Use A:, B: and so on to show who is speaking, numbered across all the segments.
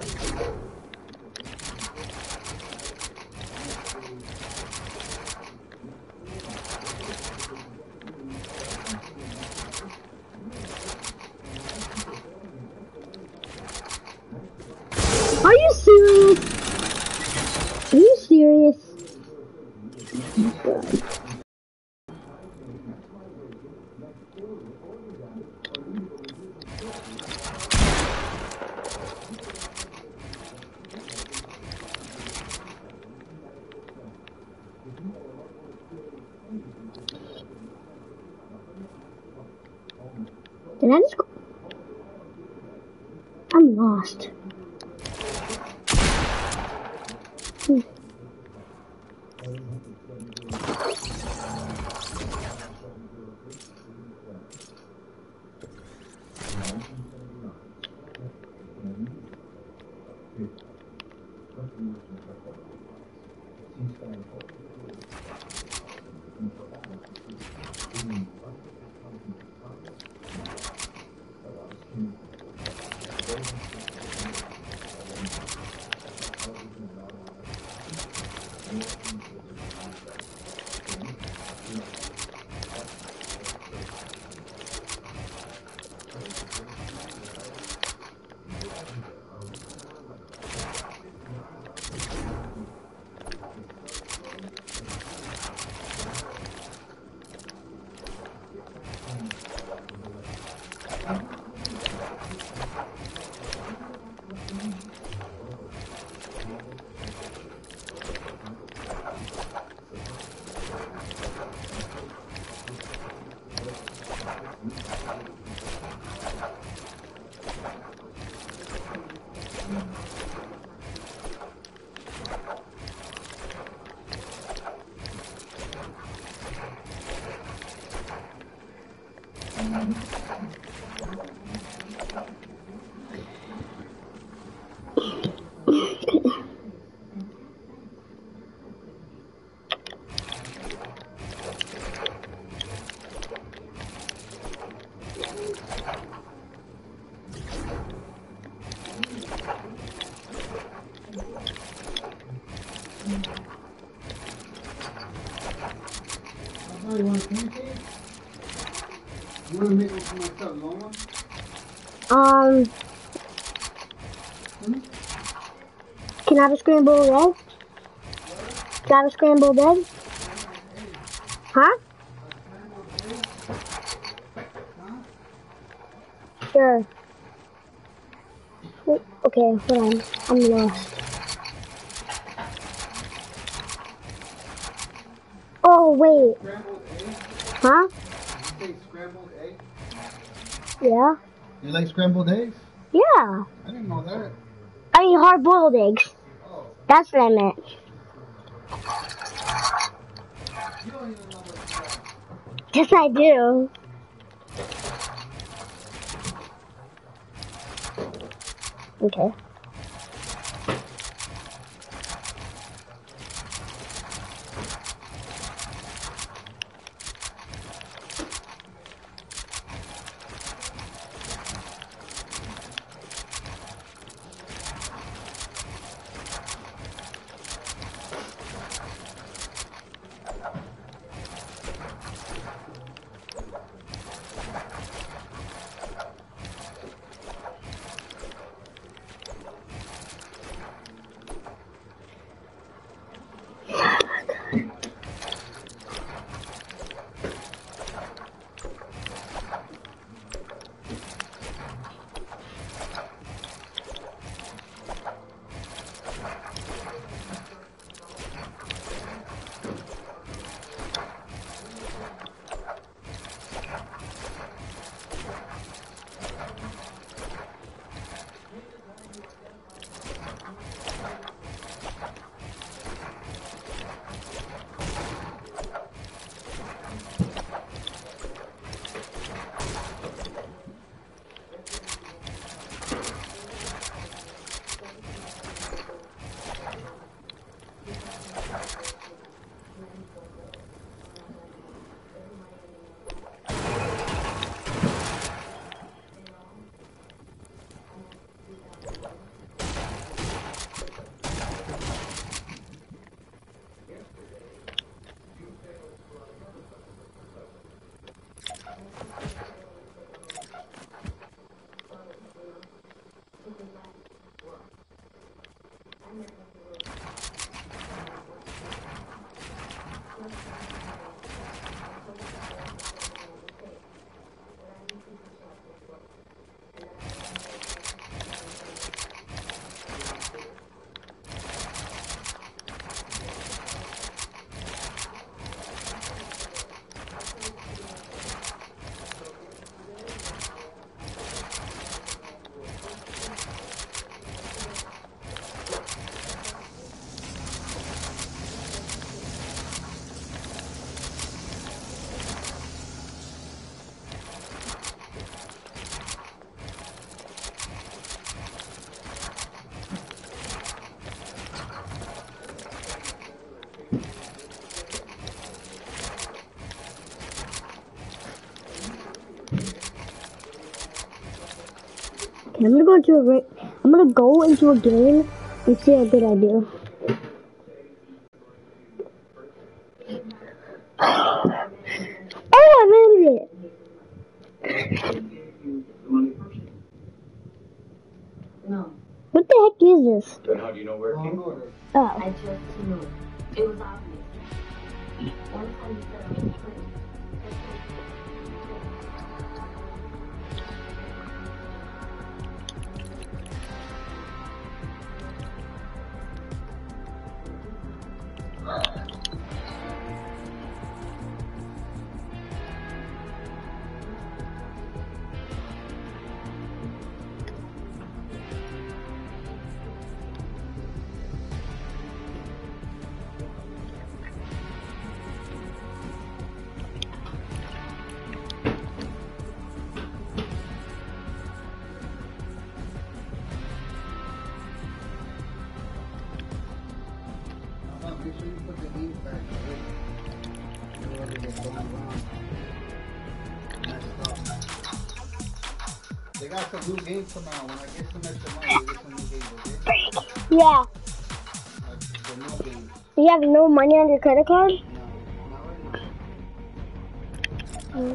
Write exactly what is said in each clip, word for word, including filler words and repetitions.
A: Are you serious? Are you serious? Did I just go? I'm lost. Hmm.
B: Oh, you want to communicate? You want to make one for myself, you want one?
A: Um,
B: Hmm?
A: can I have a scrambled egg? Can I have a scrambled egg? Huh? Sure. Oh, okay, hold on. I'm lost. Oh, wait.
B: Scrambled egg?
A: Huh?
B: Did you say scrambled egg?
A: Yeah?
B: You like scrambled eggs?
A: Yeah.
B: I didn't know that.
A: I mean, hard-boiled eggs.
B: Oh.
A: That's what I meant.
B: You don't even know what you like.
A: Yes, I do. Okay. I'm gonna go into a ra- I'm gonna go into a game and see how good I do. Oh, I made it!
C: No.
A: What the heck is this?
D: Then how do you know where it came from?
A: Oh.
C: I just knew it. It was obvious. One time you said I was pretty.
B: Make sure you put the ink back. You know what they get going wrong. Messed up. They got some new games coming out. When I get some extra money, they get some new games, okay?
A: Yeah.
B: Like the new games.
A: You have no money on your credit card?
B: No, not right now.
A: Mm.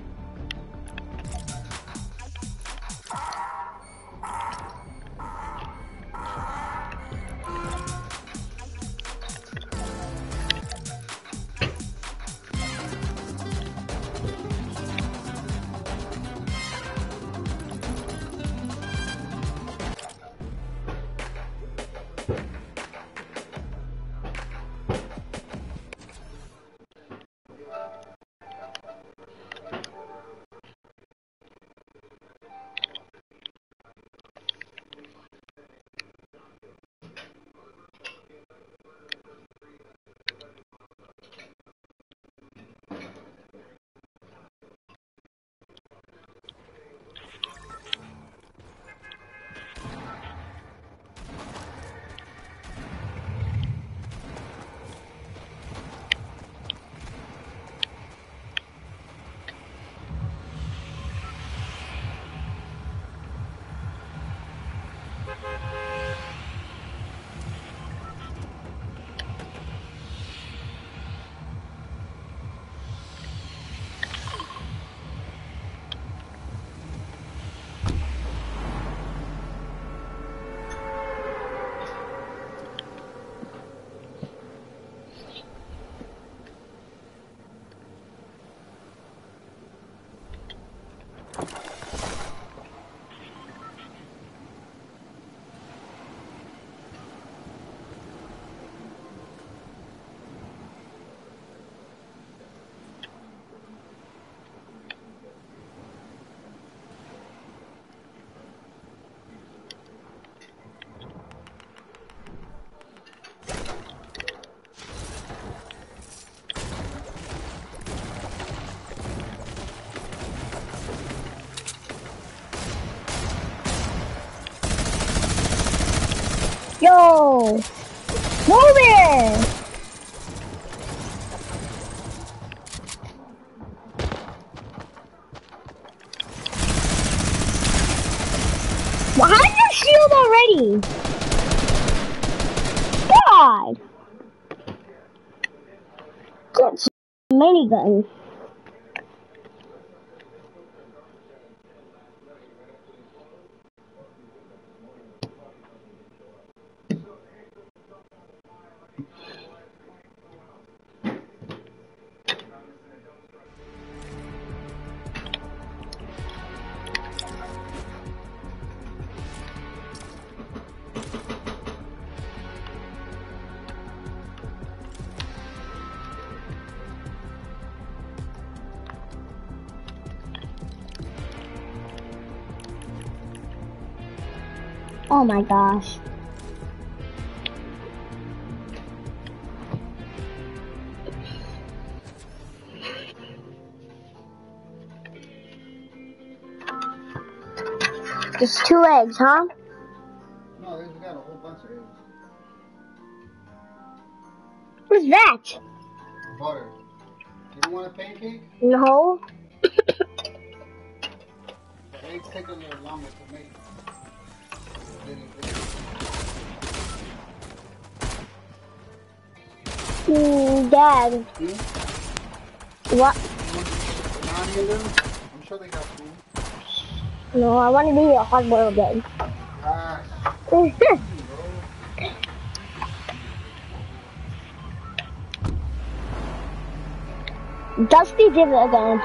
A: Yo! Move it! Behind your shield already! God! Get some minigun. Oh my gosh. Just two eggs, huh?
B: No, they've got a whole bunch of eggs.
A: What's that?
B: Butter. You don't want a pancake?
A: No.
B: The eggs take a little longer to make.
A: Mm, Dad.
B: Hmm?
A: What?
B: Nani of them? I'm sure they got food.
A: No, I want to be a hard-boiled egg.
B: Gosh.
A: Dusty did it again.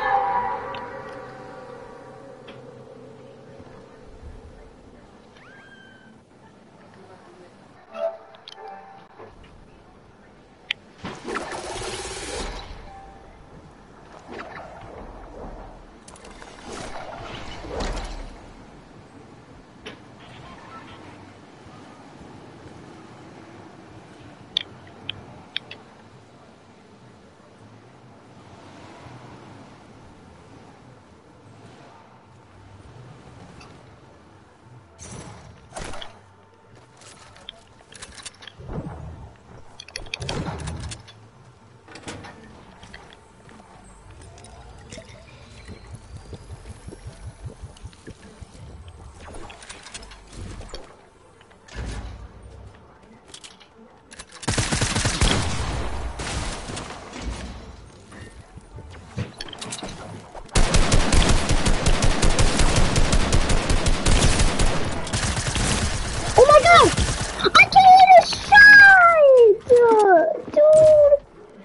A: Oh my god! I can't hit a shot! Dude!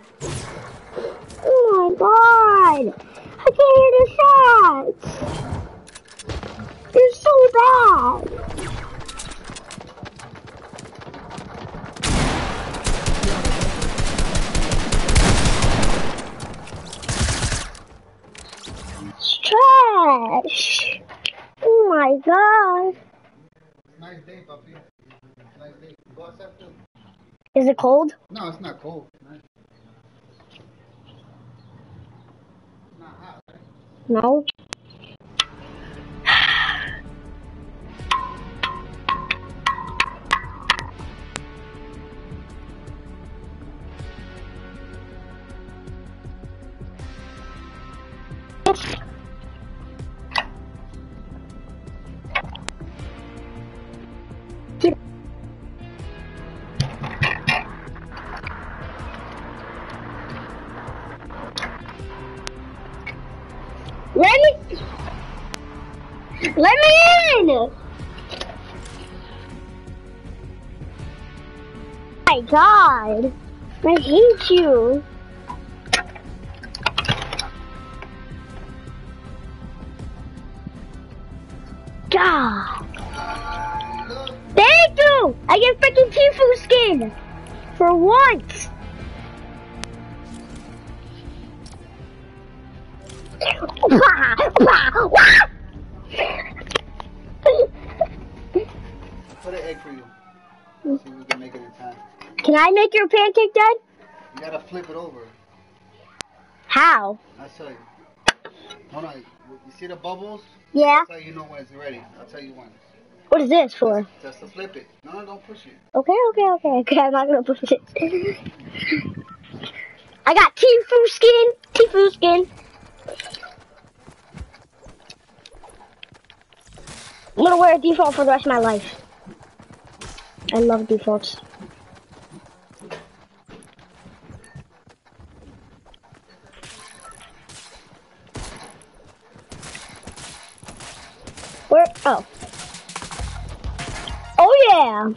A: Oh my god! I can't hit a shot! You're so bad! It's trash! Oh my god!
B: Nice day, puppy. Nice day. Go outside too.
A: Is it cold?
B: No, it's not cold. Nice. It's not hot, right?
A: No. Let me, let me in! My God, I hate you. God. Thank you! I get freaking Tifu skin! For once!
B: Put an egg for you. See if we can make it in time.
A: Can I make your pancake, Dad?
B: You gotta flip it over.
A: How?
B: I'll tell you. Hold on. You see the bubbles?
A: Yeah?
B: That's how you know when it's ready. I'll tell you when.
A: What is this for?
B: Just to flip it. No, no, don't push it.
A: Okay, okay, okay, okay. I'm not gonna push it. I got Tifu skin. Tifu skin. I'm gonna wear a default for the rest of my life. I love defaults. Where? Oh. Oh yeah.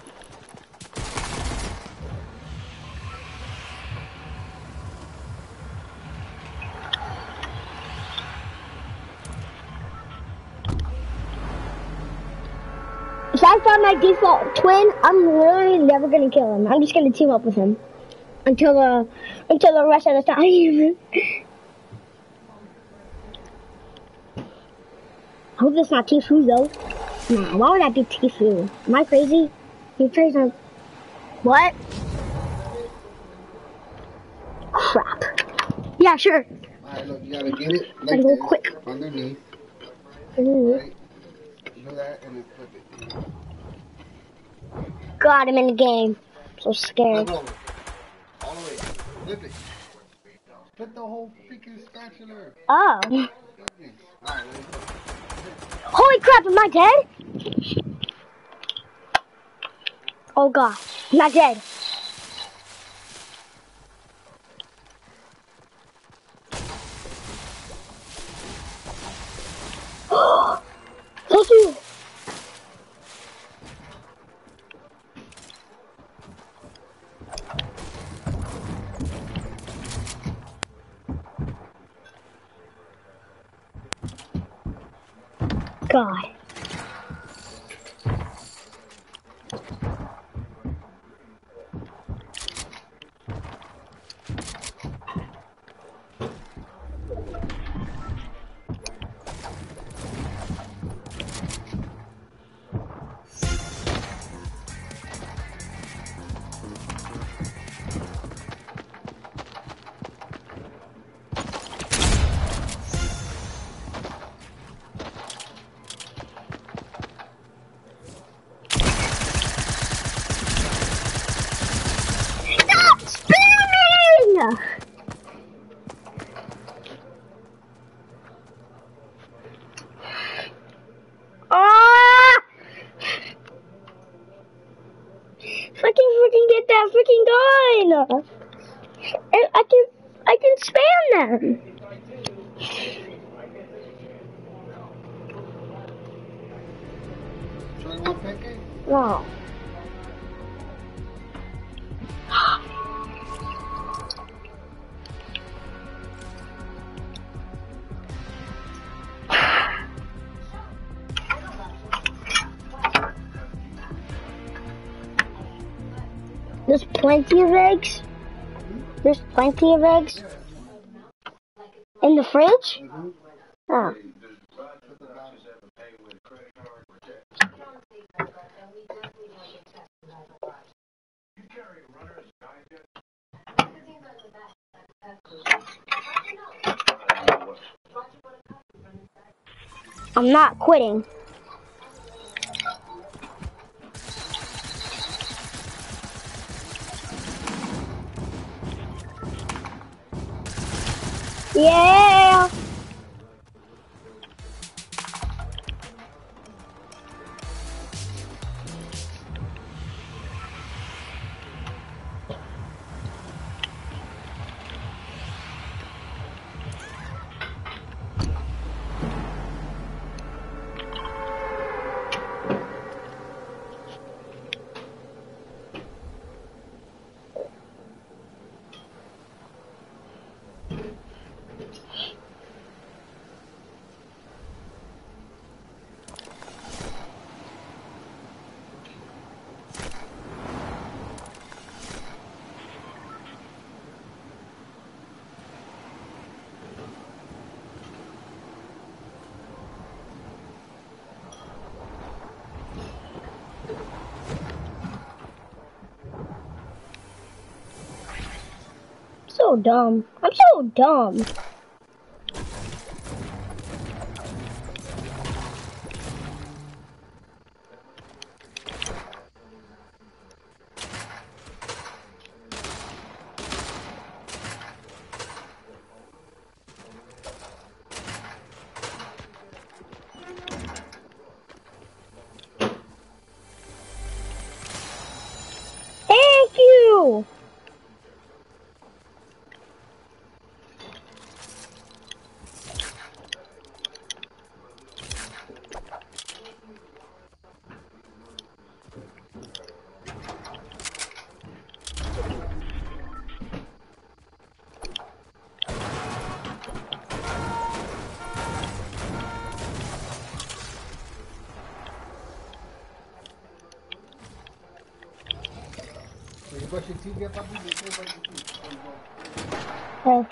A: If I find my default twin, I'm literally never gonna kill him. I'm just gonna team up with him until uh until the rest of the time. I hope that's not Tifu though. Nah, why would that be Tifu? Am I crazy? You crazy? On... What? Crap. Yeah, sure.
B: Alright, look, you gotta get it
A: Gotta
B: like
A: go
B: this.
A: quick.
B: Underneath.
A: Ooh.
B: Right? Do that and then flip it.
A: God, I'm in the game. So scared.
B: Flip over. All the way. Flip it. Flip the whole freaking spatula.
A: Oh.
B: Alright, ready?
A: Holy crap, am I dead? Oh god, I'm not dead. Thank you. God. Stop spamming! Ah! If I can freaking get that freaking gun, and I can, I can spam them.
B: Trying to pick it?
A: No. There's plenty of eggs. There's plenty of eggs in the fridge.
B: Mm-hmm.
A: Oh. I'm not quitting. Yeah. So dumb. I'm so dumb. Thank you.
B: एक बार शिक्षी के पास भी देखने पड़ती
A: Oh.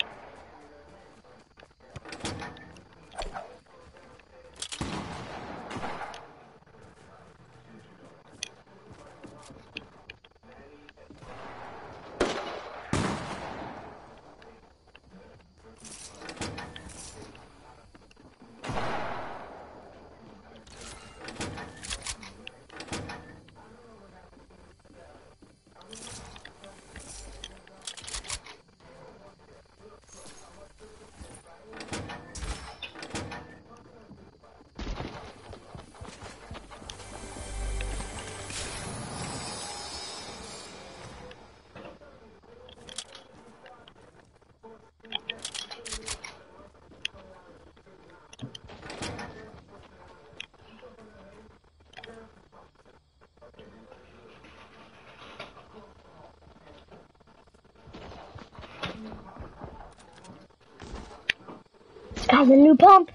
A: has a new pump.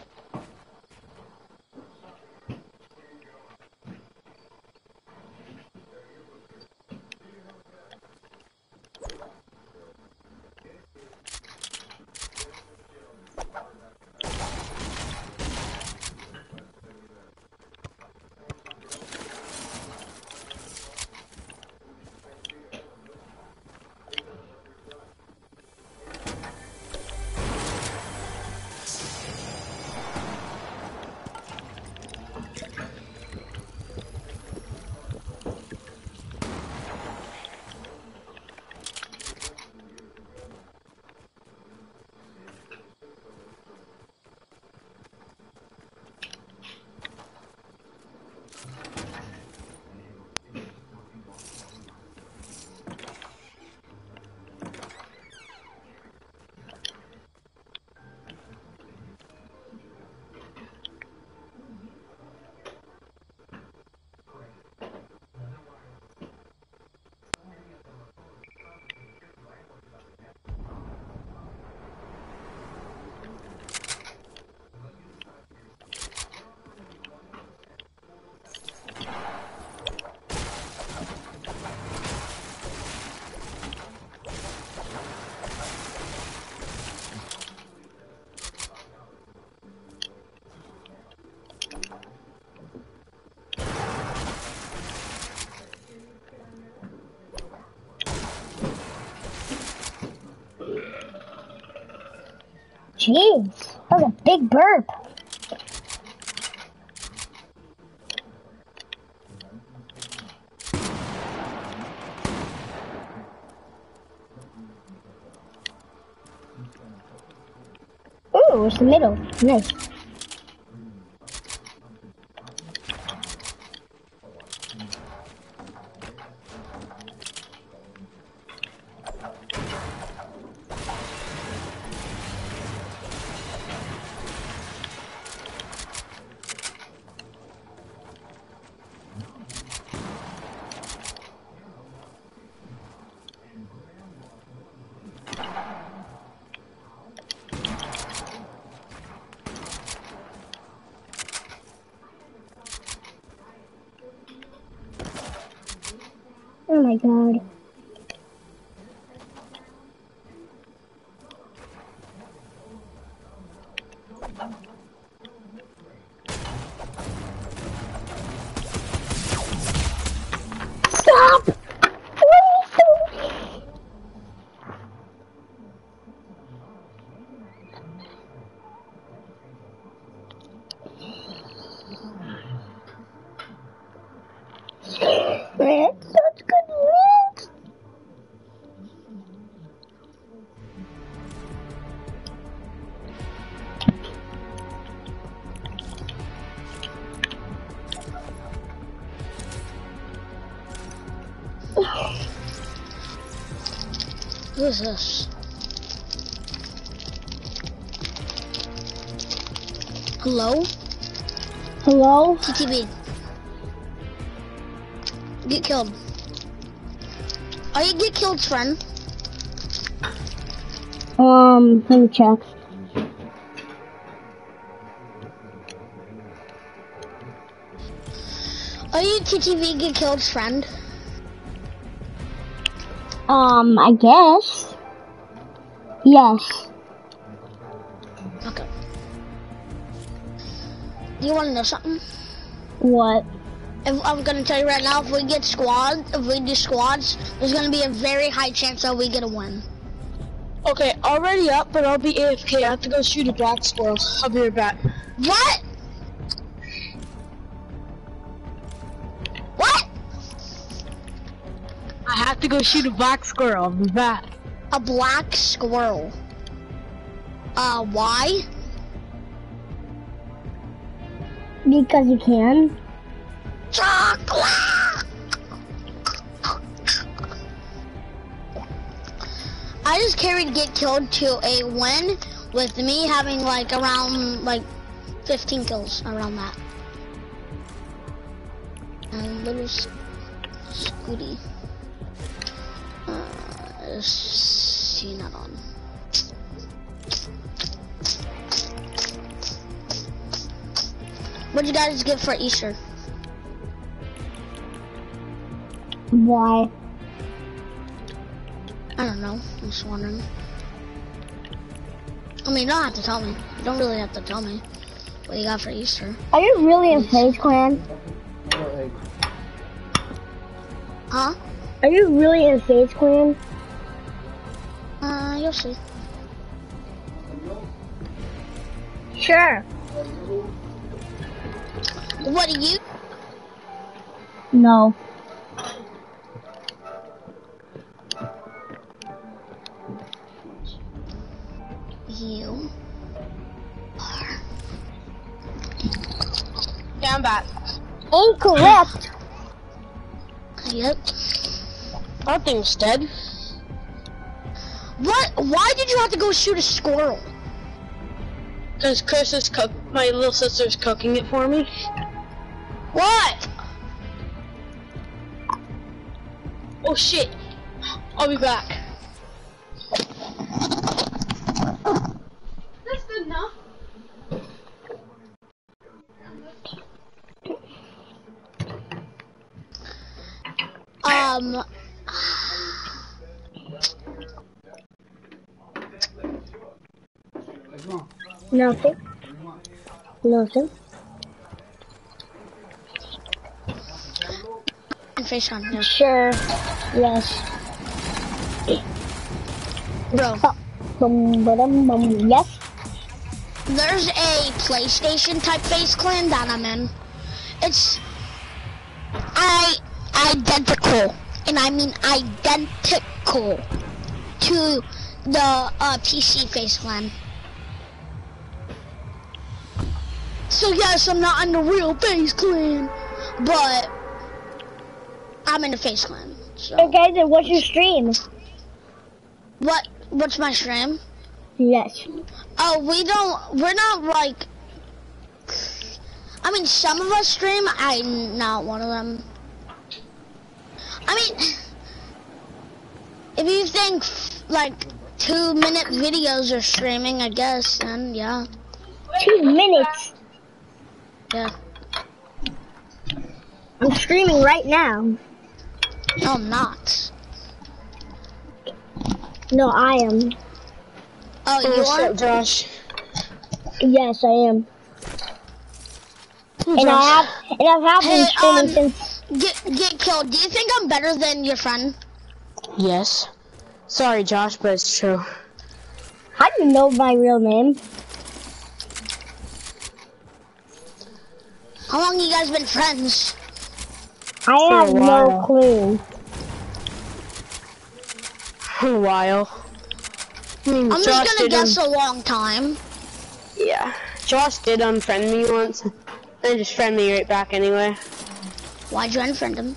A: Jeez, that was a big burp. Ooh, it's the middle. Nice. Oh my god. Stop! What are you doing? Man, such good loot.
D: Who is this? Hello?
A: Hello?
D: T T B. Get killed. Oh, you get killed, friend.
A: Um, let me check.
D: Are you T T V get killed, friend?
A: Um, I guess. Yes.
D: Okay. Do you want to know something?
A: What?
D: If, I'm gonna tell you right now, if we get squad, if we do squads, there's gonna be a very high chance that we get a win.
E: Okay, already up, but I'll be A F K. I have to go shoot a black squirrel. I'll be right back.
D: What? What?
E: I have to go shoot a black squirrel. I'll be back.
D: A black squirrel. Uh, why?
A: Because you can.
D: Chocolate! I just carried get killed to a win with me having like around like fifteen kills around that. And little sc Scooty. Uh, see not on. What'd you guys get for Easter?
A: Why?
D: I don't know. I'm just wondering. I mean, you don't have to tell me. You don't really have to tell me what you got for Easter.
A: Are you really in FaZe Clan?
D: Huh?
A: Are you really in FaZe Clan?
D: Uh, you'll see.
A: Sure.
D: What do you?
A: No.
D: You are.
E: Yeah, I'm back.
A: Incorrect.
D: Yep.
E: Our thing's dead.
D: What? Why did you have to go shoot a squirrel?
E: Because Chris is cook. My little sister's cooking it for me.
D: What?
E: Oh shit! I'll be back. That's good enough.
D: Um.
A: Nothing. Nothing.
D: And face on, yeah.
A: Sure. Yes.
D: Bro,
A: Bum, ba-dum, bum. Yes.
D: there's a PlayStation type FaZe Clan that I'm in. It's I identical, and I mean identical to the uh, P C FaZe Clan. So yes, I'm not in the real FaZe Clan, but I'm in the FaZe Clan. So
A: Okay, then what's your stream?
D: what? What's my stream?
A: Yes.
D: Oh, we don't. We're not like. I mean, some of us stream. I'm not one of them. I mean, if you think like two minute videos are streaming, I guess, then yeah,
A: Two minutes.
D: yeah.
A: I'm streaming right now.
D: No, I'm not.
A: No, I am.
D: Oh, you
E: What's
D: are.
E: up, Josh?
A: Yes, I am. And I have, and I have been
D: Hey,
A: streaming
D: um,
A: since.
D: get get killed. Do you think I'm better than your friend?
E: Yes. Sorry, Josh, but it's true.
A: How do you know my real name?
D: How long you guys been friends?
A: I
E: For a
A: have no
E: while.
A: clue.
E: A while. I mean,
D: I'm
E: Josh
D: just gonna
E: did
D: guess
E: un-
D: a long time.
E: Yeah. Josh did unfriend me once. Then just friend me right back anyway.
D: Why'd you unfriend him?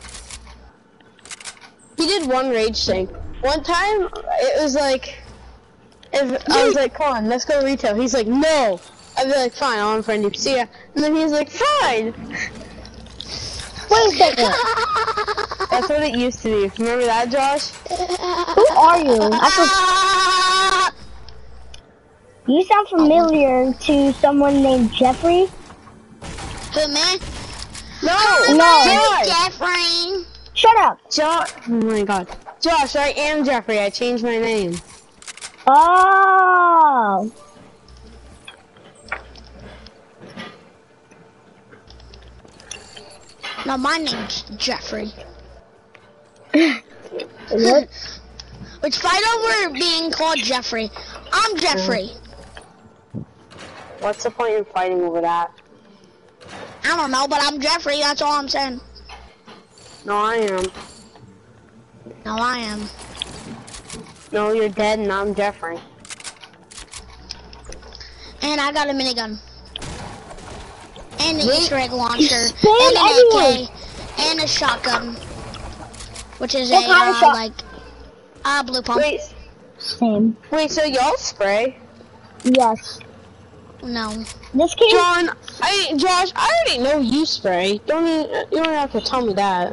E: He did one rage thing. One time, it was like, if I was like, come on, let's go retail. He's like, no. I'd be like, fine, I'll unfriend you. See ya. And then he's like, fine.
A: Wait a second.
E: That's what it used to be. Remember that, Josh?
A: Who are you? I for- you sound familiar to someone named Jeffrey.
D: Who, me?
E: No,
A: No.
E: Josh.
D: Jeffrey.
A: Shut up.
E: Josh. Oh my God. Josh, I am Jeffrey. I changed my name.
A: Oh.
D: No, my name's Jeffrey.
A: What?
D: Let's fight over being called Jeffrey. I'm Jeffrey.
E: What's the point in fighting over that?
D: I don't know, but I'm Jeffrey. That's all I'm saying.
E: No, I am.
D: No, I am.
E: No, you're dead and I'm Jeffrey.
D: And I got a minigun. And an
E: Wait.
D: Easter egg launcher.
A: Spam
D: And an
A: everywhere.
D: A K. And a shotgun. Which is
A: What
D: a,
A: kind of
D: uh,
A: shot-
D: like, uh, blue pump.
E: Wait,
A: Same.
E: wait, so y'all spray?
A: Yes.
D: No.
A: This kid.
E: John, I, Josh, I already know you spray. Don't even, you don't have to tell me that.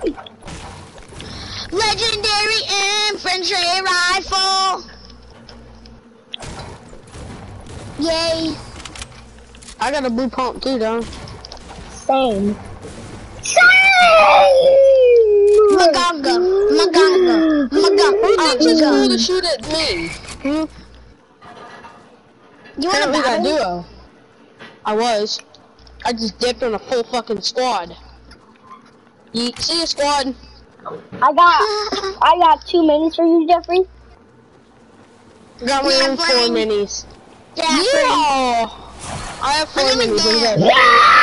D: Legendary infantry rifle. Yay.
E: I got a blue pump too, though.
A: Same. Same!
D: Maganga, Maganga, Maganga.
E: Who just flew to shoot at me? Hmm?
D: You want to
E: Apparently that
D: battle?
E: duo. I was. I just dipped on a full fucking squad. Yeet. See ya, squad.
A: I got, I got two minis for you, Jeffrey.
E: Got my
D: Yeah,
E: own four
D: fine.
E: minis.
D: Yeah.
E: Yeah! I have four
D: My name is
E: minis.
D: Dan.
E: What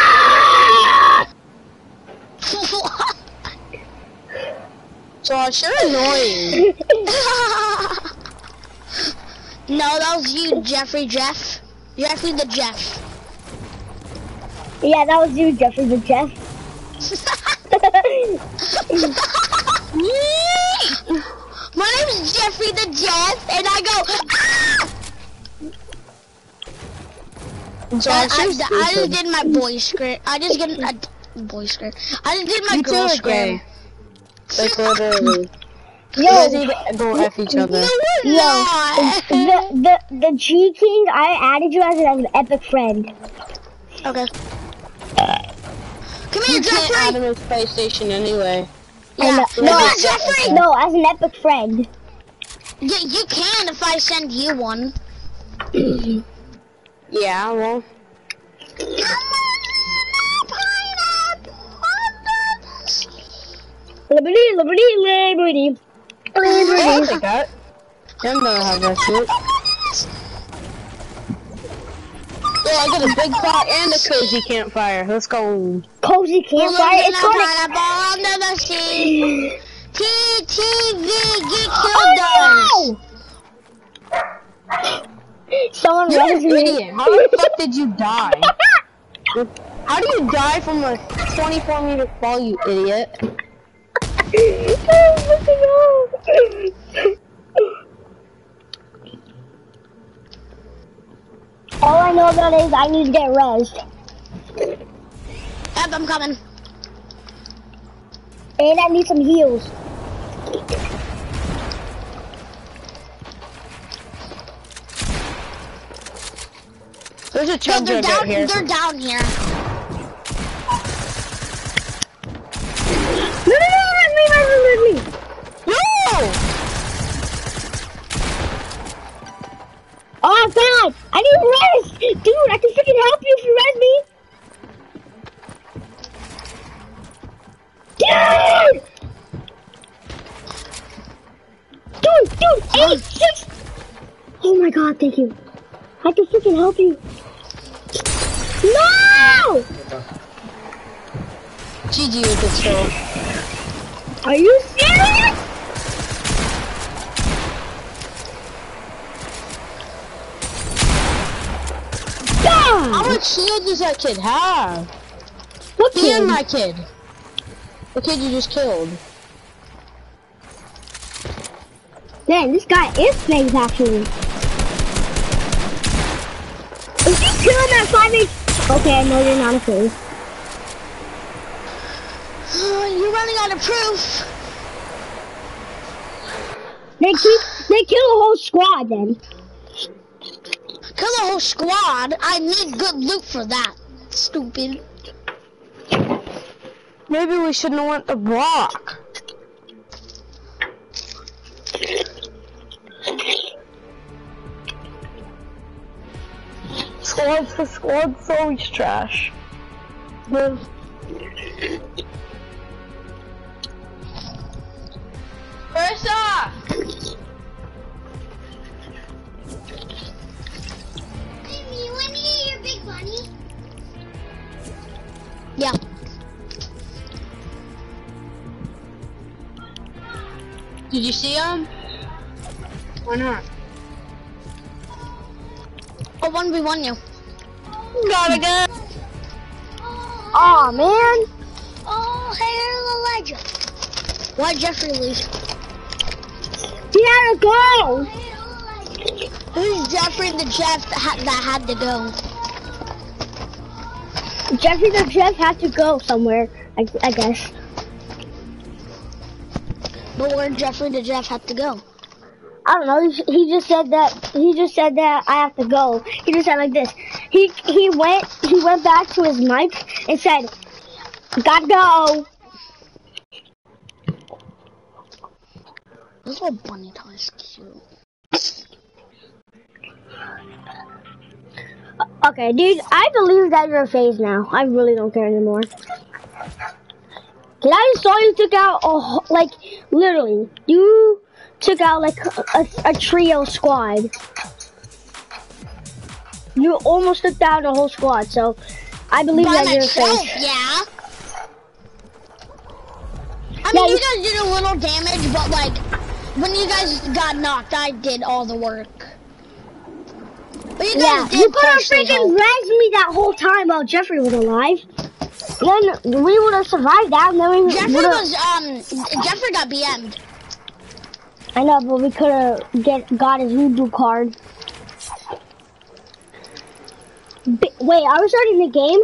E: is that? Josh, you're annoying.
D: No, that was you, Jeffrey Jeff. Jeffrey the Jeff.
A: Yeah, that was you, Jeffrey the Jeff.
D: My name is Jeffrey the Jeff, and I go. Ah! I,
E: Josh,
D: I,
E: you're
D: just- I just
E: stupid.
D: did my boy script. I just get a boy script. I just did my
E: You two
D: girl
E: are
D: script.
E: gay. Like literally.
A: Yo,
E: You guys need to go F each other.
A: yo,
D: No.
A: the, the, the G King, I added you as an, as an epic friend.
D: Okay. Come here,
E: You can't add
D: Jeffrey.
E: him his PlayStation anyway.
D: Yeah.
A: No,
D: Come here, Jeffrey.
A: No, as an epic friend.
D: Yeah, you can if I send you one.
E: Yeah, well.
A: Liberty, liberty, liberty.
E: I'll
A: Liberty.
E: take that. Them don't have that shit. Yo, I got a big pot and a cozy campfire. Let's go.
A: Cozy campfire. It's called a
D: pineapple under the sea. T T V, get killed us.
A: Someone
E: You're an
A: res me.
E: idiot. How the fuck did you die? How do you die from a twenty-four meter fall, you idiot?
A: All I know about it is I need to get rezzed.
D: Yep, I'm coming.
A: And I need some heals.
E: There's a
D: No,
E: chug
D: they're
E: jug out
D: down.
E: here.
D: They're down here.
A: No, no, no, res me, res me, res me.
E: No!
A: Oh god, I need res! Dude, I can freaking help you if you res me! Dude! Dude, dude, eight, six! Oh my god, thank you. I can freaking help you. No!
E: G G with this show.
A: Are you serious?
E: How
A: God!
E: much shield does that kid have?
A: What
E: Me and
A: kid?
E: my kid. The kid you just killed.
A: Man, this guy is snakes actually. If you kill him at five H... Okay, I know you're not a phase.
D: You're running out of proof.
A: They keep... They kill a whole squad then.
D: Kill the whole squad. I need good loot for that. Stupid.
E: Maybe we shouldn't have went the block. Squad's the squad's always trash. The First off!
D: You want to eat your big bunny? Yeah.
E: Did you see him? Why not?
D: Oh, one v one you.
E: Gotta go!
A: Aw, man.
D: Oh, hey, Elijah. Why Jeffrey lose?
A: He had to go.
D: Who's Jeffrey the Jeff that had, that had to go?
A: Jeffrey the Jeff had to go somewhere, I, I guess.
D: But where Jeffrey the Jeff had to go?
A: I don't know. He, he just said that. He just said that I have to go. He just said like this. he he went he went back to his mic and said, "Gotta go."
D: This little bunny toy is cute.
A: Okay, dude, I believe that you're a phase now. I really don't care anymore. Cause I saw you took out a whole- like literally you took out like a, a, a trio squad. You almost took down the whole squad, so I believe
D: By
A: that you're a
D: myself,
A: phase.
D: yeah. I
A: Yeah,
D: mean, you
A: you-
D: guys did a little damage, but like, when you guys got knocked, I did all the work. But you guys
A: Yeah,
D: did
A: you could have
D: partially
A: freaking
D: help.
A: raised me that whole time while Jeffrey was alive. Then we would have survived that, and then we
D: Jeffrey
A: would have.
D: was, um, Jeffrey got B M'd.
A: I know, but we could have get got his voodoo card. B wait, are we starting the game?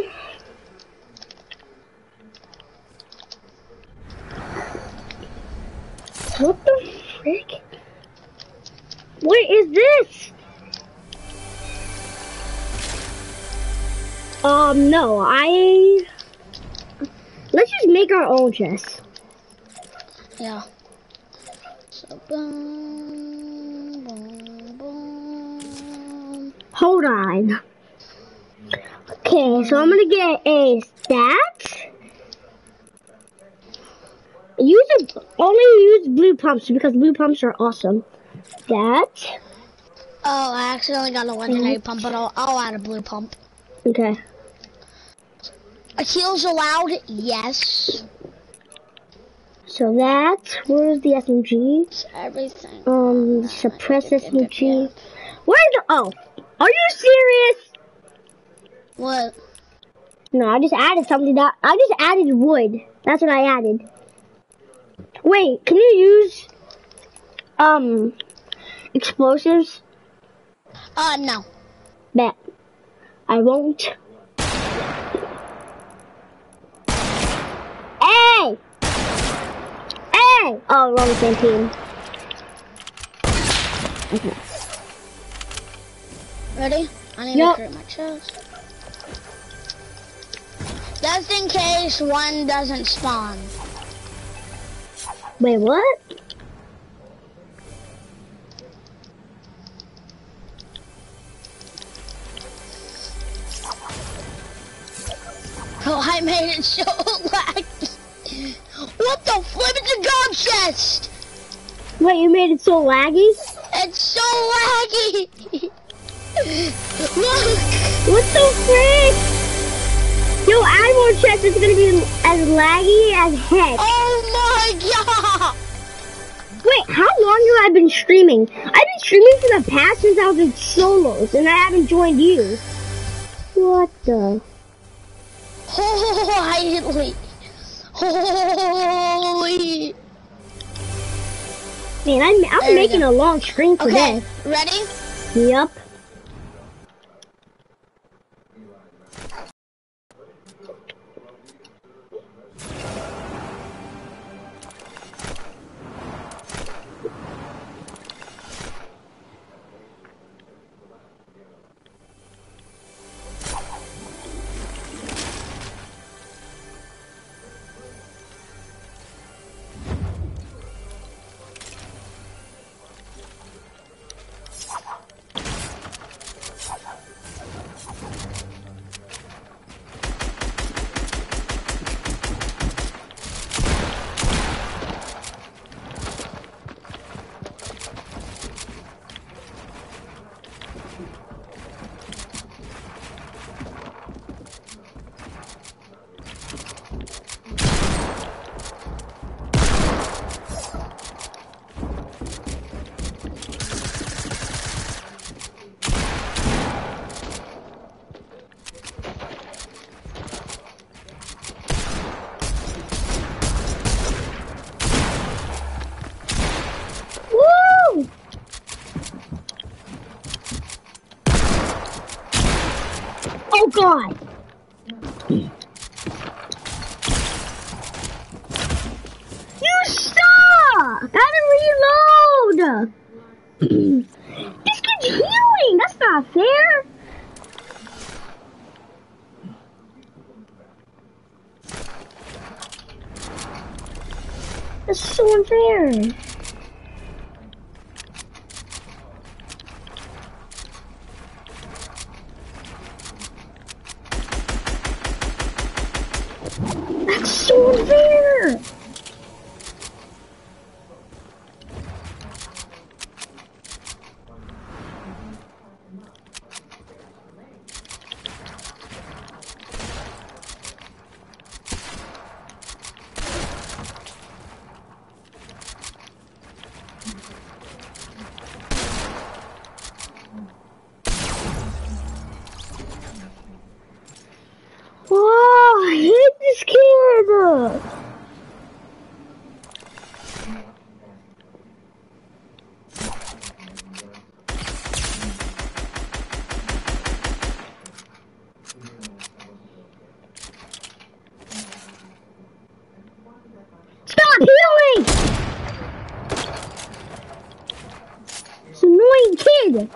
A: What the frick? What is this? Um, no, I... Let's just make our own chest.
D: Yeah. So, boom, boom, boom.
A: Hold on. Okay, so I'm gonna get a stat. Use a, only use blue pumps because blue pumps are awesome. That.
D: Oh, I accidentally got a legendary pump, but I'll, I'll add a blue pump.
A: Okay.
D: A heals allowed? Yes.
A: So that. Where's the S M G?
D: It's everything.
A: Um, suppress S M G. Where's the? Oh, are you serious?
D: What?
A: No, I just added something that I just added wood. That's what I added. Wait, can you use um explosives?
D: Uh, no.
A: Bet. I won't. Hey! Hey! Oh, we're on the same team. Okay.
D: Ready? I need
A: Yep.
D: to create my chest. Just in case one doesn't spawn.
A: Wait, what?
D: Oh, I made it so laggy. What the flip? It's a gold chest!
A: Wait, you made it so laggy?
D: It's so laggy! Look!
A: What the frick? Yo, Animal Chest is gonna be as laggy as heck.
D: Oh my god!
A: Wait, how long have I been streaming? I've been streaming for the past since I was in solos, and I haven't joined you. What the?
D: Holy! Holy!
A: Man, I'm, I'm
D: There we
A: making
D: go.
A: a long stream
D: Okay,
A: today.
D: ready?
A: Yup. Woo! Oh god! You suck! Gotta reload! This kid's healing! That's not fair! That's so unfair. That's so unfair. Oh, I hate this kid. Stop healing! It's an annoying kid.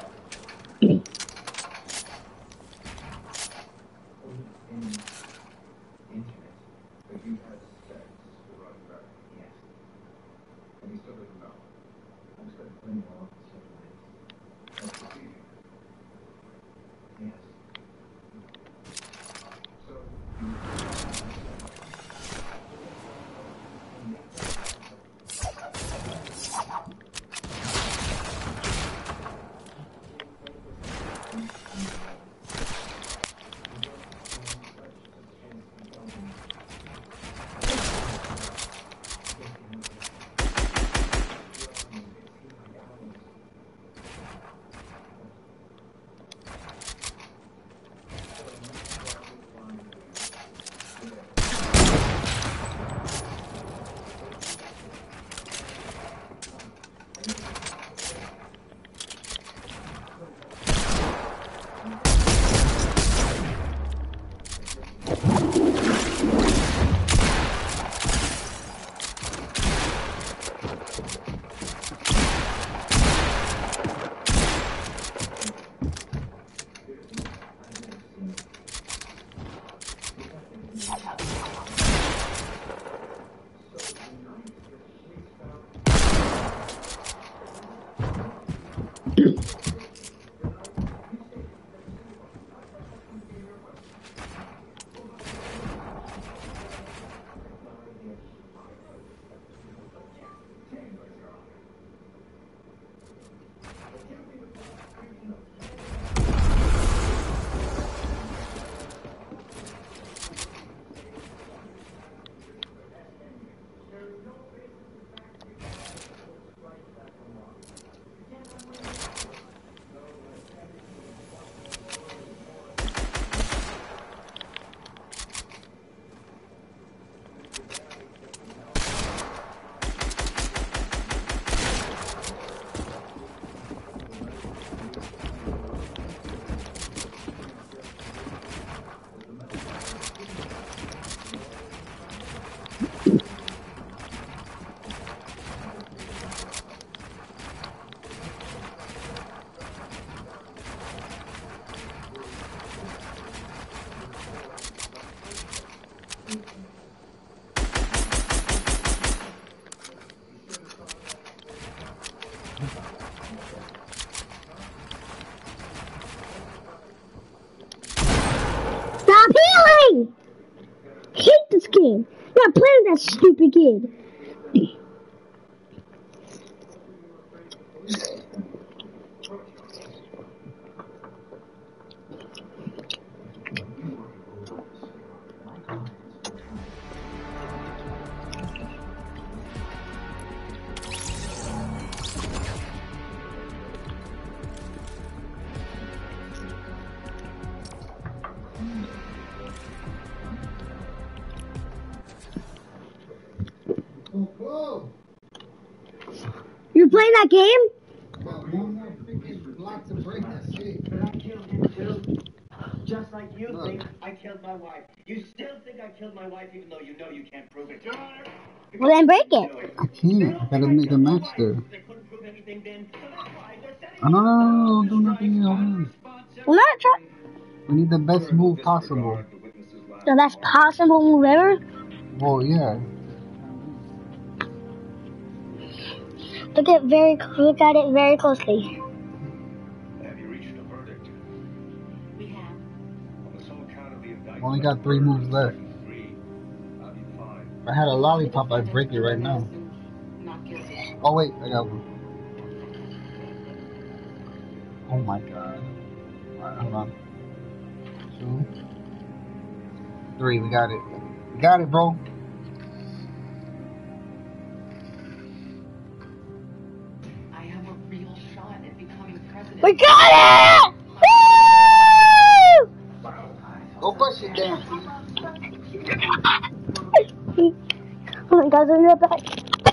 A: Stop healing! I hate this game. I'm not playing with that stupid kid.
B: Whoa!
A: You're playing that game?
B: Well, one more freaking block to break that shit.
F: But I killed him too. Just like you
B: Look.
F: think I killed my wife. You still think I killed my wife even though you know you can't prove it.
A: Well, then break it.
B: I can't. I gotta make a match there.
F: They couldn't prove anything then. So that's why they're setting
B: Oh, no, no, no, no, do nothing else.
A: Well, not try.
B: We need the best move possible.
A: The best possible move ever?
B: Well, yeah.
A: Look at very look at it very closely.
F: Have you reached a verdict?
C: We have.
F: On the sole count of the indictment.
B: Only got three moves left.
F: Three. I'll be fine.
B: If I had a lollipop, I'd break it right now.
C: Not guilty.
B: Oh wait, I got one. Oh my god. Alright, hold on. Two. Three, we got it. We got it, bro.
C: I have a real shot at becoming president.
A: We got it! Woo!
B: Go bust it down.
A: Oh my God, on your back.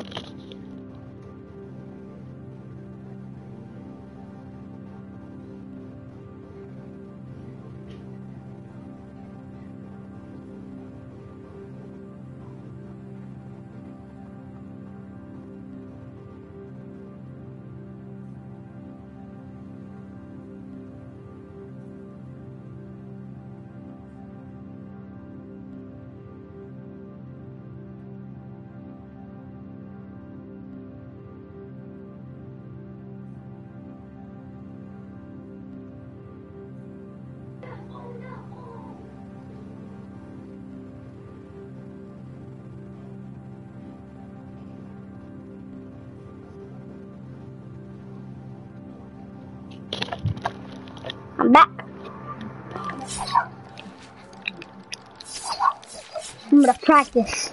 A: I'm back. I'm gonna practice.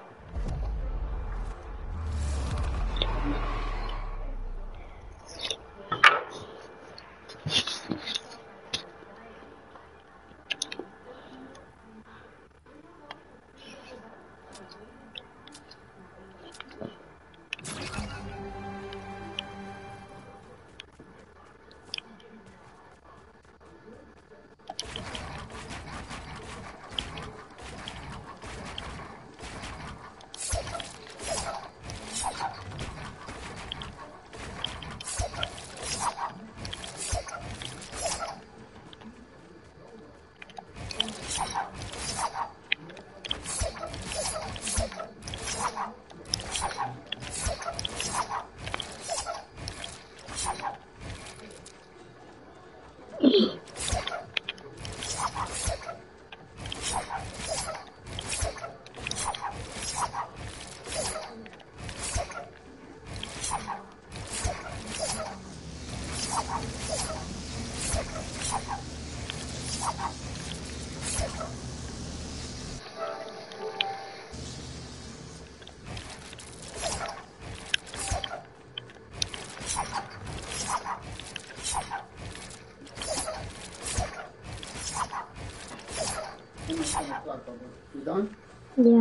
B: You done?
A: Yeah.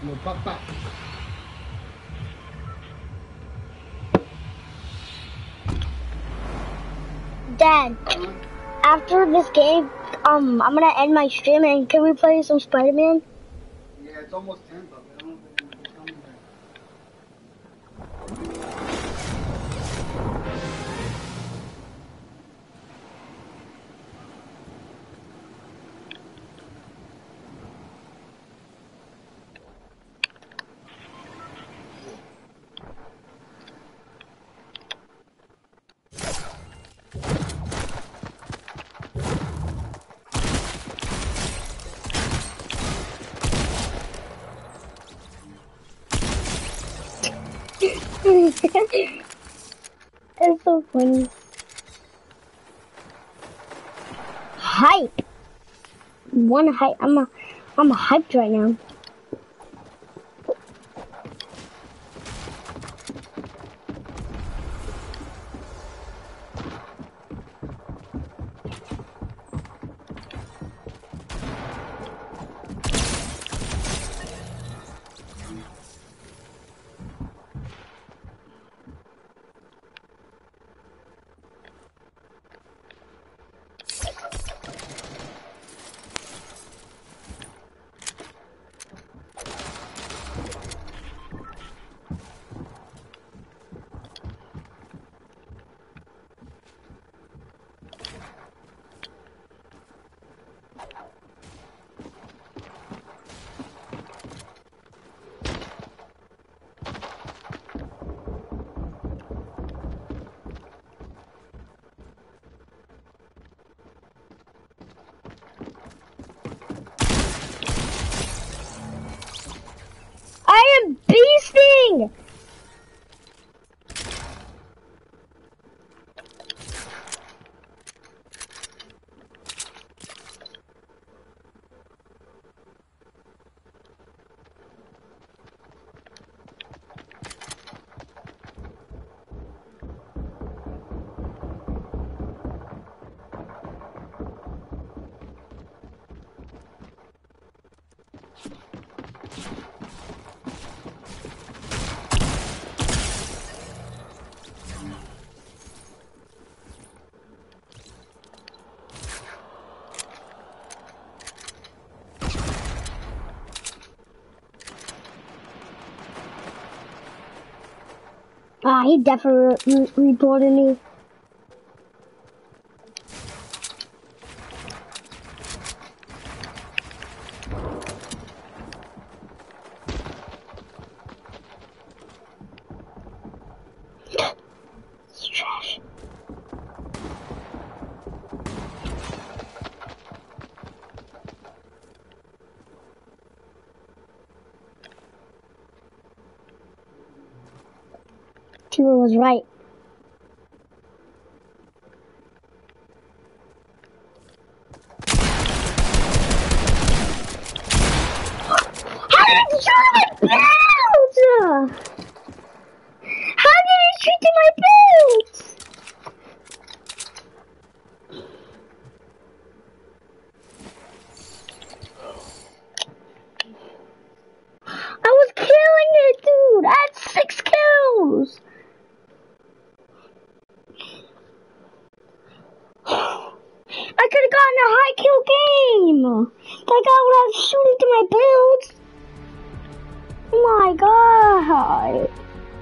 B: Yo, pop, pop.
A: Dad, after this game, um, I'm gonna end my stream and can we play some Spider-Man?
B: Yeah, it's almost ten, but I don't know if they're gonna be coming
A: It's so funny. Hype. One hype. I'm a, I'm hyped right now. I am beasting! Ah, he definitely re reported me. It's trash. Timur was right. How did he shoot my belt? How did he shoot my belt? I was killing it, dude. I had six kills. I could have gotten a high kill game. But I got when I was shooting to my build. Oh my god.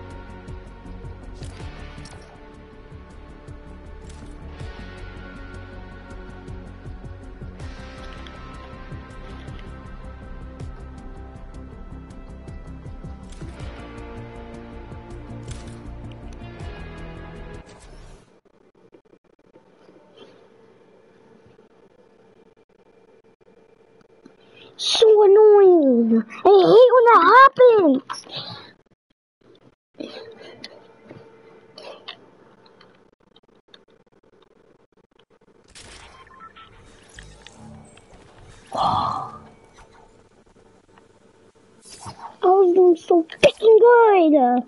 A: So annoying. I hate when that happens. I was doing so freaking good.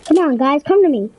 A: Come on, guys, come to me.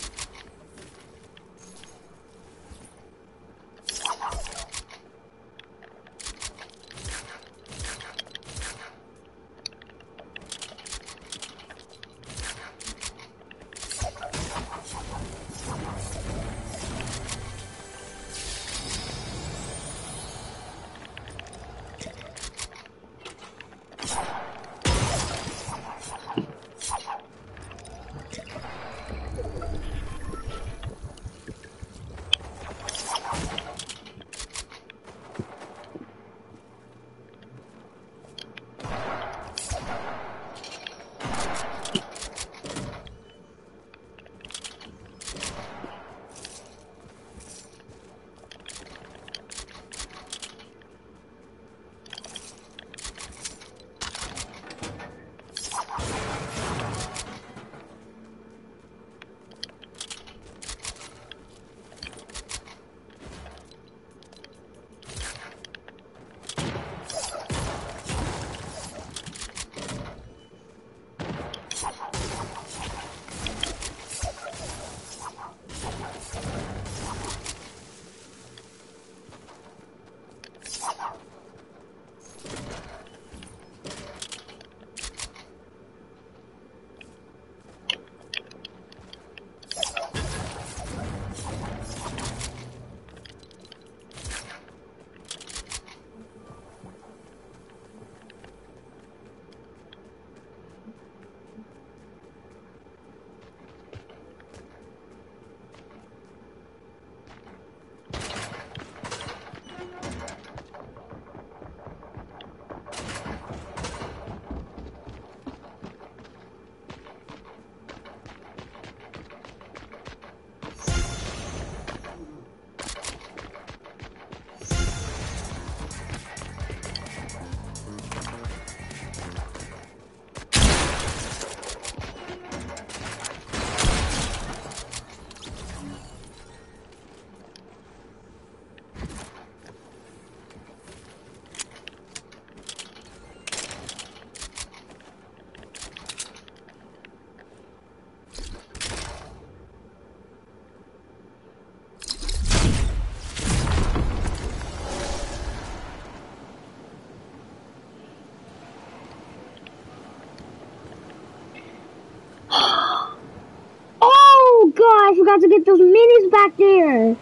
A: I forgot to get those minis back there.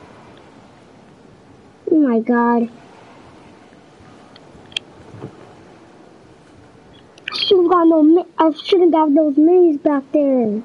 A: Oh my god. I should have got no. I should have got those minis back there.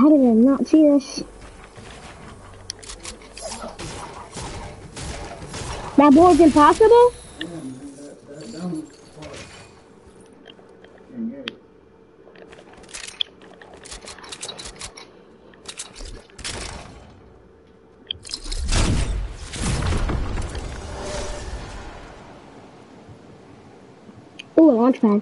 A: How did I not see this? That board's impossible? Ooh, a launch pad.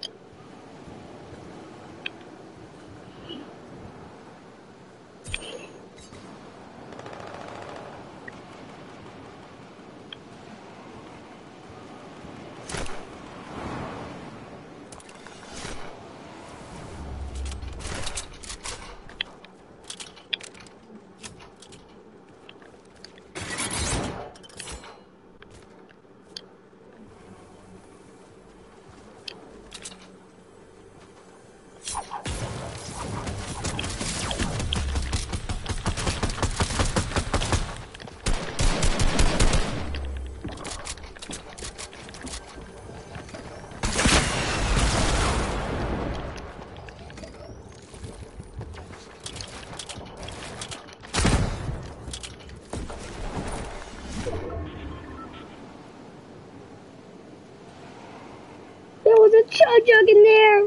A: There was a chug jug in there.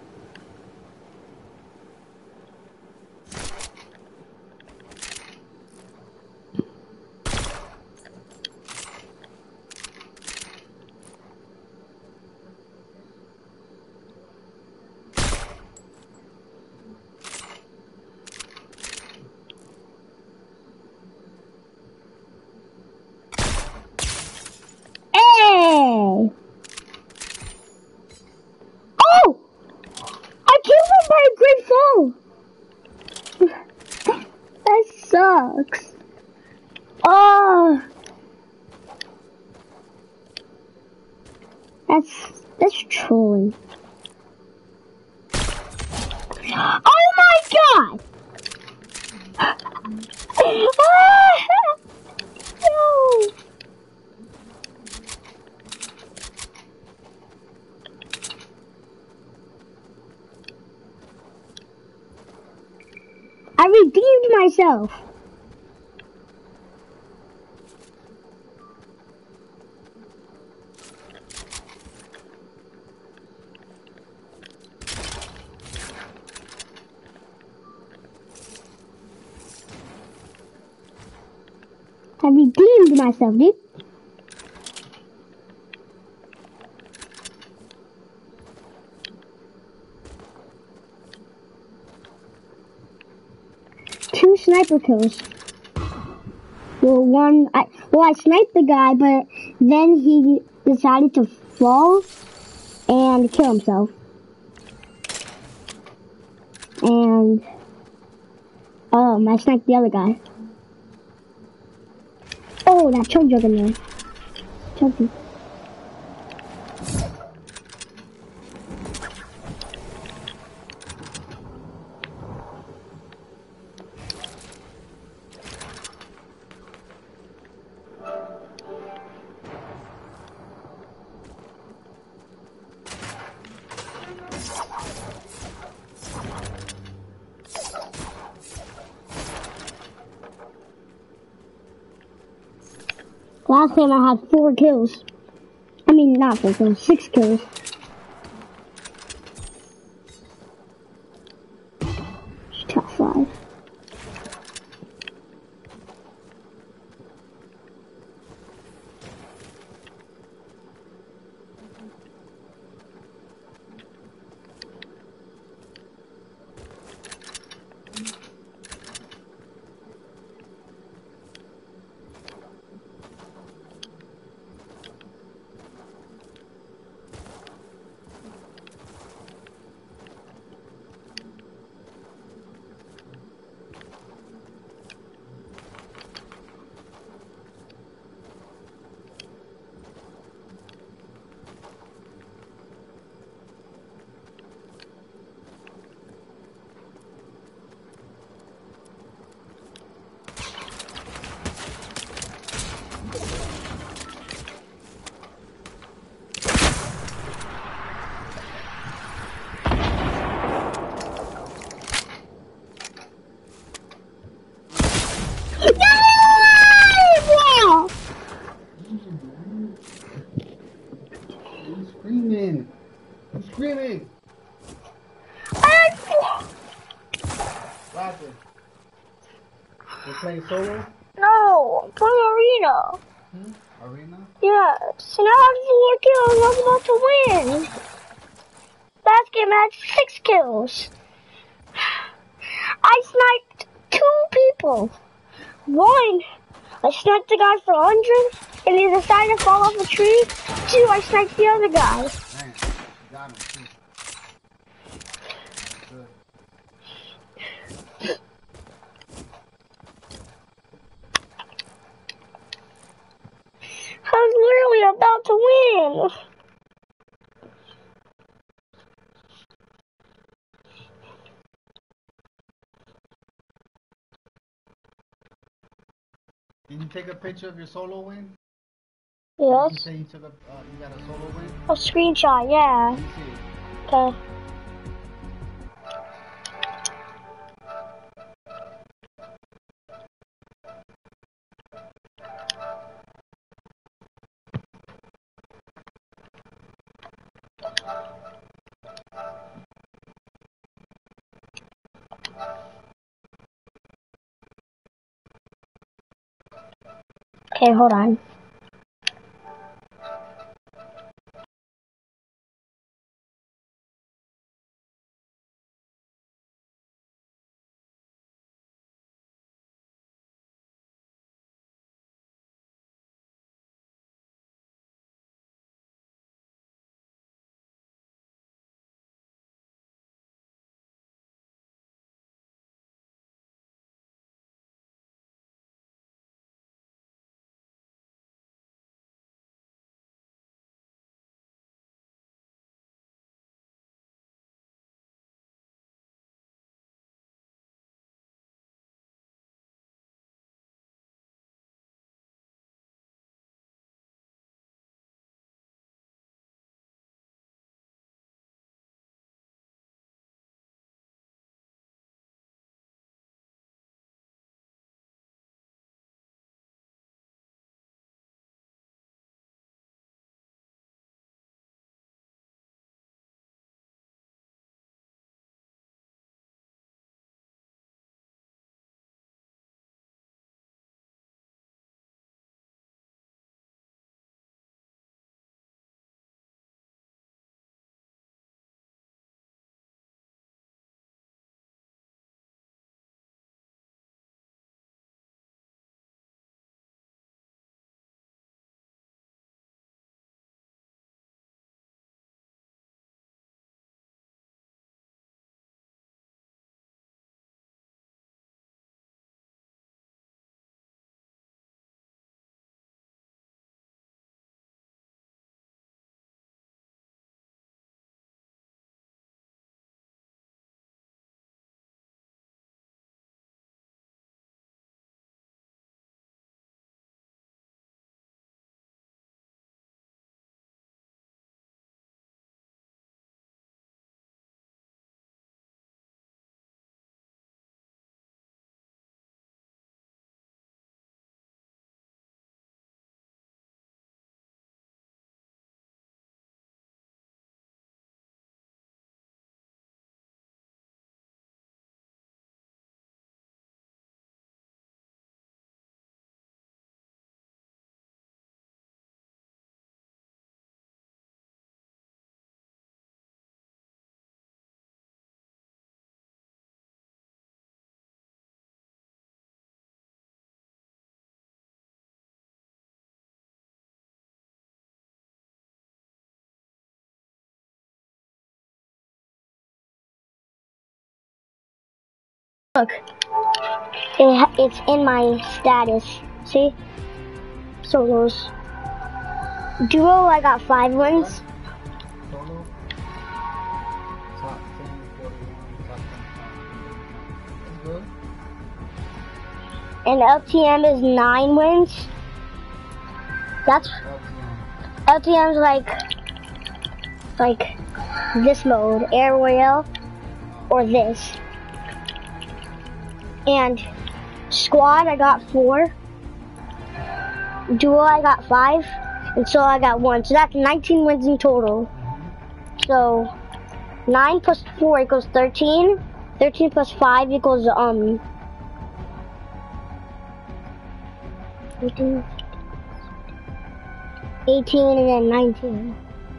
A: Hey! Oh! I killed him by a great fall! That sucks. Oh! That's, that's trolling. Oh my god! No! I redeemed myself. I redeemed myself, dude. Two sniper kills. Well, one, I, well, I sniped the guy, but then he decided to fall and kill himself. And, um, I sniped the other guy. Oh, that chug jug in there. Chuggy. Last time I had four kills. I mean, not four kills, six kills. Top five.
B: What happened? You playing solo?
A: No, I'm playing arena.
B: Hmm? Arena?
A: Yeah, so now I have four kills. I'm about to win. Last game I had six kills. I sniped two people. One, I sniped the guy for one hundred, and he decided to fall off a tree. Two, I sniped the other guy.
B: Man, got him too. Good.
A: I was literally about to win.
B: Did you take a picture of your solo win?
A: Yes.
B: You say you took a, uh, you got a solo win?
A: A screenshot, yeah.
B: Let me see.
A: Okay. Okay, hold on. Look, it, it's in my status. See? Solos. Duo, I got five wins.
B: Solo? Top ten, forty-one, top ten. That's good.
A: And L T M is nine wins. That's L T M's like like this mode, Air Royale, or this. And squad, I got four. Duo, I got five. And solo, I got one. So that's nineteen wins in total. So nine plus four equals thirteen. thirteen plus five equals, um, eighteen, eighteen and then nineteen.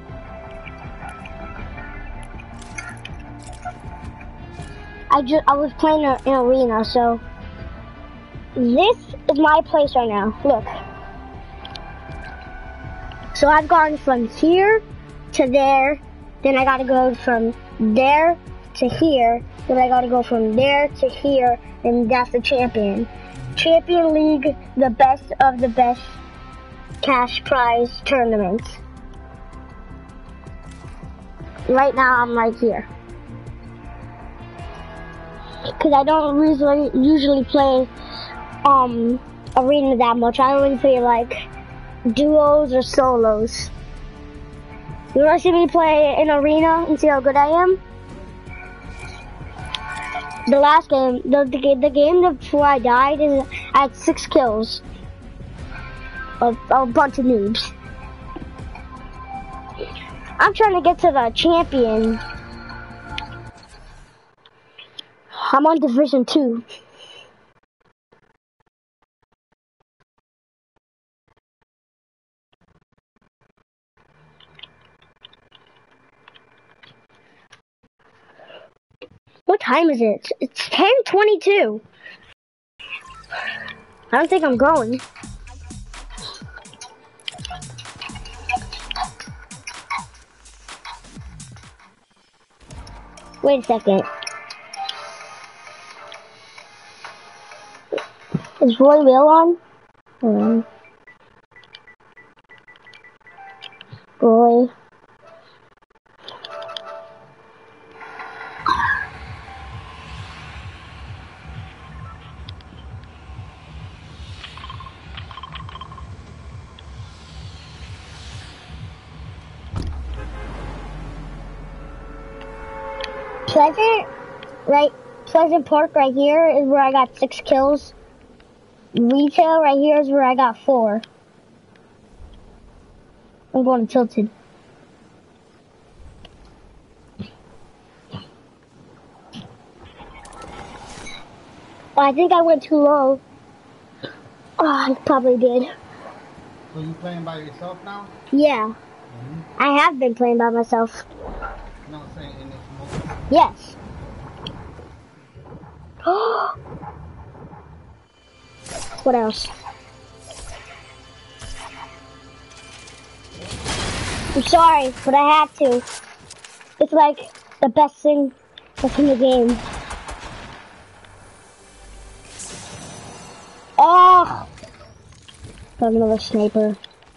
A: I just, I was playing in an arena, so this is my place right now. Look. So I've gone from here to there, then I gotta go from there to here, then I gotta go from there to here, and that's the champion. Champion League, the best of the best cash prize tournament. Right now I'm right here. Cause I don't usually usually play um arena that much. I only play like duos or solos. You wanna see me play in arena and see how good I am? The last game, the the, the game before I died, is I had six kills. A, a bunch of noobs. I'm trying to get to the champion. I'm on division two. What time is it? It's ten twenty-two. I don't think I'm going. Wait a second. Is Roy Will on? Um, Roy. Pleasant, right? Pleasant Park right here is where I got six kills. Retail right here is where I got four. I'm going to Tilted. Oh, I think I went too low. Oh, I probably did.
B: So you playing by yourself now?
A: Yeah.
B: Mm-hmm.
A: I have been playing by myself.
B: No, saying in this moment.
A: Yes. What else? I'm sorry, but I have to. It's like the best thing that's in the game. Oh! Got another sniper.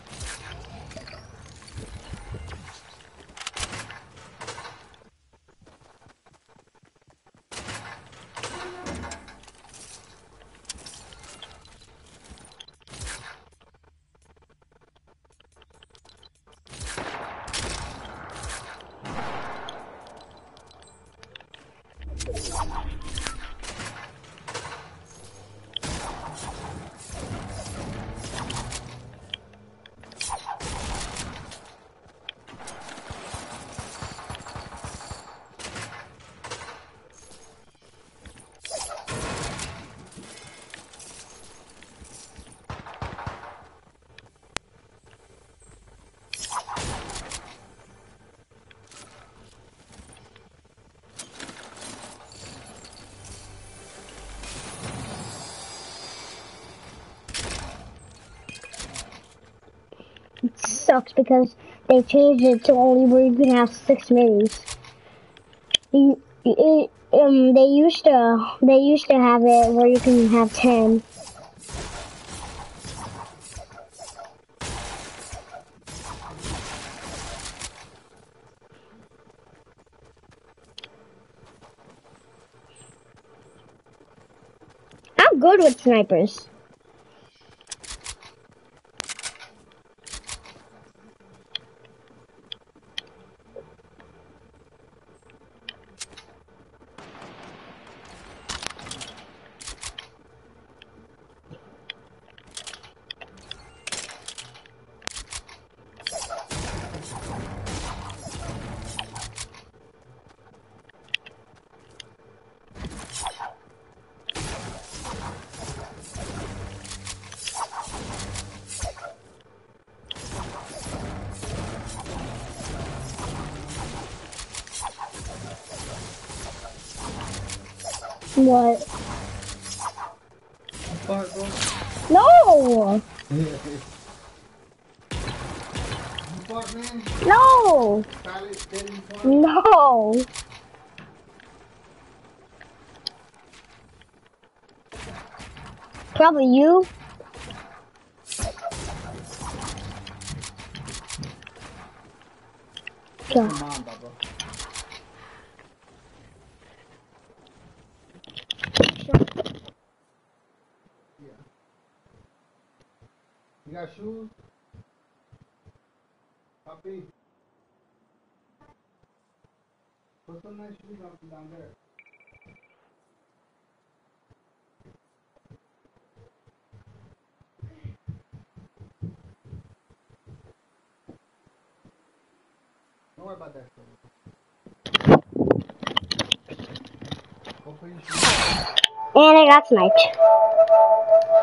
A: It sucks because they changed it to only where you can have six minis. You, it, um, they used to, they used to have it where you can have ten. I'm good with snipers. What?
B: You fart, bro?
A: No!
B: You fart, man?
A: No!
B: Solid, steady fart?
A: No! Probably you.
B: Your mom, Bubba. Yeah. You got shoes? Puppy? Put some nice shoes on from down there. Don't worry about that stuff. Go put your shoes on.
A: And I got sniped.